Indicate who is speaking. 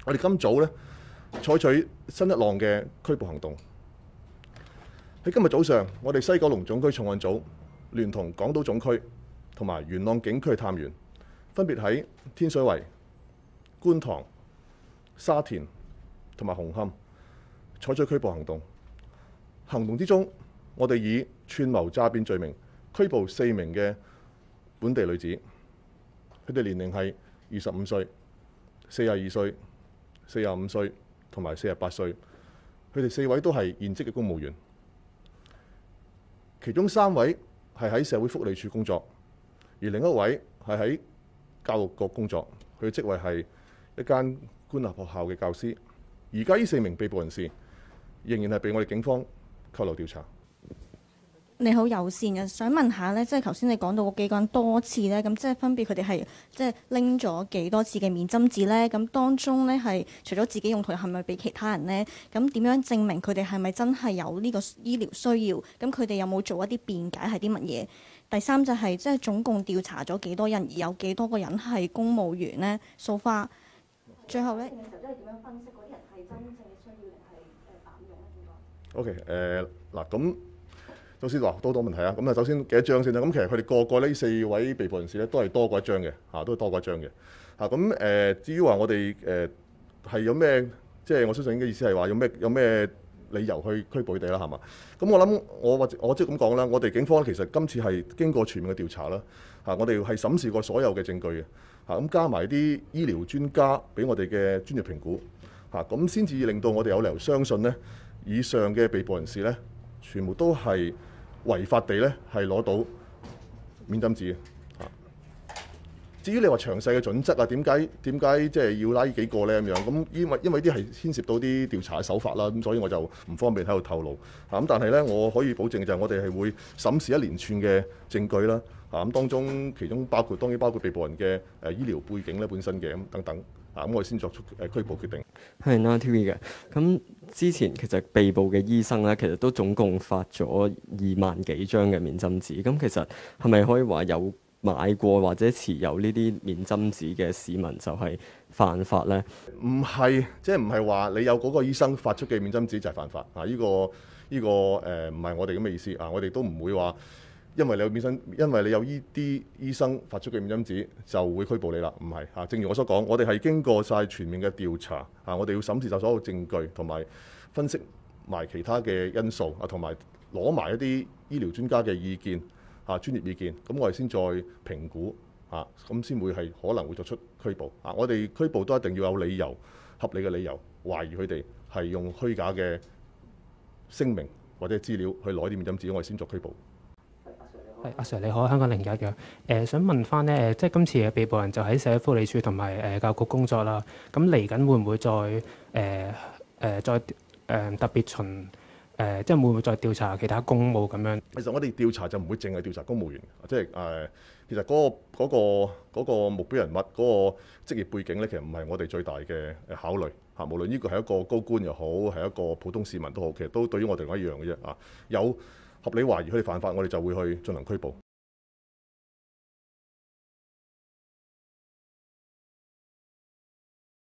Speaker 1: 我哋今早咧採取新一浪嘅拘捕行動。喺今日早上，我哋西九龍總區重案組聯同港島總區同埋元朗警區嘅探員，分別喺天水圍、觀塘、沙田同埋紅磡採取拘捕行動。行動之中，我哋以串謀詐騙罪名拘捕4名嘅本地女子，佢哋年齡係25歲、42歲、45歲同埋48歲。佢哋4位都係現職嘅公務員，其中3位係喺社會福利署工作，而另一位係喺教育局工作，佢嘅職位係一間官立學校嘅教師。而家呢4名被捕人士仍然係被我哋警方扣留調查。
Speaker 2: 你好友善嘅，想問下咧，即係頭先你講到嗰幾個人多次咧，咁即係分別佢哋係即係拎咗幾多次嘅免針紙咧？咁當中咧係除咗自己用途，係咪俾其他人咧？咁點樣證明佢哋係咪真係有呢個醫療需要？咁佢哋有冇做一啲辯解係啲乜嘢？第三就係即係總共調查咗幾多人，而有幾多個人係公務員咧？so far，最後咧，其實都係點樣分析嗰啲人係真正嘅需要定係濫用咧？應該
Speaker 1: OK， 嗱咁。首先話多問題啊，咁啊首先幾多張先啦？咁其實佢哋個個呢4位被捕人士咧都係多過一張嘅，都係多過一張嘅。咁至於話我哋係有咩，即係我相信嘅意思係話有咩理由去拘捕佢哋啦，係嘛？咁我諗我即係咁講啦，我哋警方其實今次係經過全面嘅調查啦，我哋係審視過所有嘅證據嘅，咁加埋啲醫療專家俾我哋嘅專業評估，咁先至令到我哋有理由相信呢，以上嘅被捕人士呢，全部都係違法地咧，係攞到免針紙嘅。至於你話詳細嘅準則啊，點解即係要拉呢幾個咧咁樣？咁因為啲係牽涉到啲調查嘅手法啦，咁所以我就唔方便喺度透露。咁但係咧，我可以保證就係我哋係會審視一連串嘅證據啦。咁當中其中當然包括被捕人嘅醫療背景咧本身嘅咁等等。咁我哋先作出拘捕決定。
Speaker 3: 係 Now TV 嘅。咁之前其實被捕嘅醫生咧，其實都總共發咗2萬幾張嘅免針紙。咁其實係咪可以話有買過或者持有呢啲免針紙嘅市民就係犯法咧？
Speaker 1: 唔係，即係唔係話你有嗰個醫生發出嘅免針紙就係犯法啊？呢個唔係我哋咁嘅意思啊！我哋都唔會話。因為你有依啲醫生發出嘅免針紙，就會拘捕你啦。唔係嚇，正如我所講，我哋係經過晒全面嘅調查嚇，我哋要審視晒所有證據，同埋分析埋其他嘅因素啊，同埋攞埋一啲醫療專家嘅意見嚇，專業意見，咁我哋先再評估嚇，咁先會係可能會作出拘捕啊。我哋拘捕都一定要有理由、合理嘅理由，懷疑佢哋係用虛假嘅聲明或者資料去攞啲免針紙，我哋先作拘捕。
Speaker 4: 阿 Sir 你好，香港01嘅。想問翻咧，即係今次嘅被捕人就喺社會福利署同埋教育局工作啦。咁嚟緊會唔會再特別巡即係會唔會再調查其他公務咁樣？
Speaker 1: 其實我哋調查就唔會淨係調查公務員，即係其實嗰個目標人物嗰個職業背景咧，其實唔係我哋最大嘅考慮嚇。無論呢個係一個高官又好，係一個普通市民都好，其實都對於我哋一樣嘅啫。有合理懷疑佢哋犯法，我哋就會去進行拘捕。